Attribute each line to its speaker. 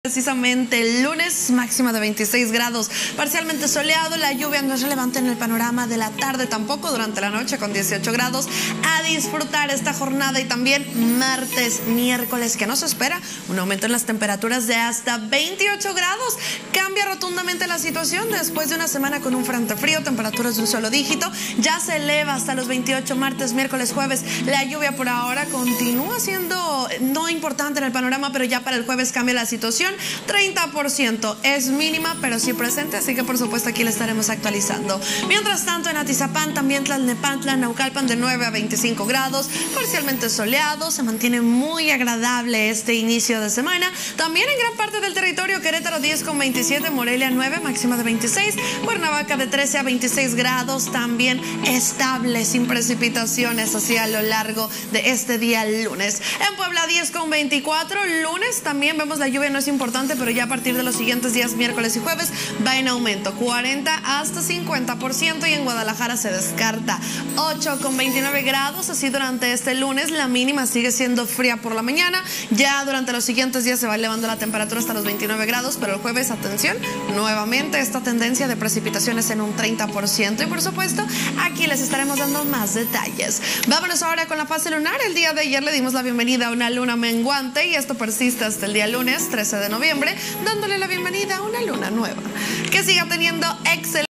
Speaker 1: Precisamente el lunes, máxima de 26 grados, parcialmente soleado, la lluvia no es relevante en el panorama de la tarde, tampoco durante la noche con 18 grados. A disfrutar esta jornada y también martes, miércoles, que nos espera un aumento en las temperaturas de hasta 28 grados. Cambia rotundamente la situación después de una semana con un frente frío, temperaturas de un solo dígito, ya se eleva hasta los 28 martes, miércoles, jueves. La lluvia por ahora continúa siendo no importante en el panorama, pero ya para el jueves cambia la situación. 30% es mínima, pero sí presente, así que por supuesto aquí le estaremos actualizando. Mientras tanto, en Atizapán, también Tlalnepantla, Naucalpan, de 9 a 25 grados, parcialmente soleado, se mantiene muy agradable este inicio de semana. También en gran parte del territorio, Querétaro 10 con 27, Morelia 9, máxima de 26, Cuernavaca de 13 a 26 grados, también estable, sin precipitaciones así a lo largo de este día lunes. En Puebla 10 con 24, lunes también vemos la lluvia, no es importante, pero ya a partir de los siguientes días, miércoles y jueves, va en aumento, 40 hasta 50%, y en Guadalajara se descarta 8 con 29 grados, así durante este lunes. La mínima sigue siendo fría por la mañana, ya durante los siguientes días se va elevando la temperatura hasta los 29 grados, pero el jueves, atención, nuevamente esta tendencia de precipitaciones en un 30%, y por supuesto, aquí les estaremos dando más detalles. Vámonos ahora con la fase lunar. El día de ayer le dimos la bienvenida a una luna menguante, y esto persiste hasta el día lunes, 13 de noviembre, dándole la bienvenida a una luna nueva. Que siga teniendo excelente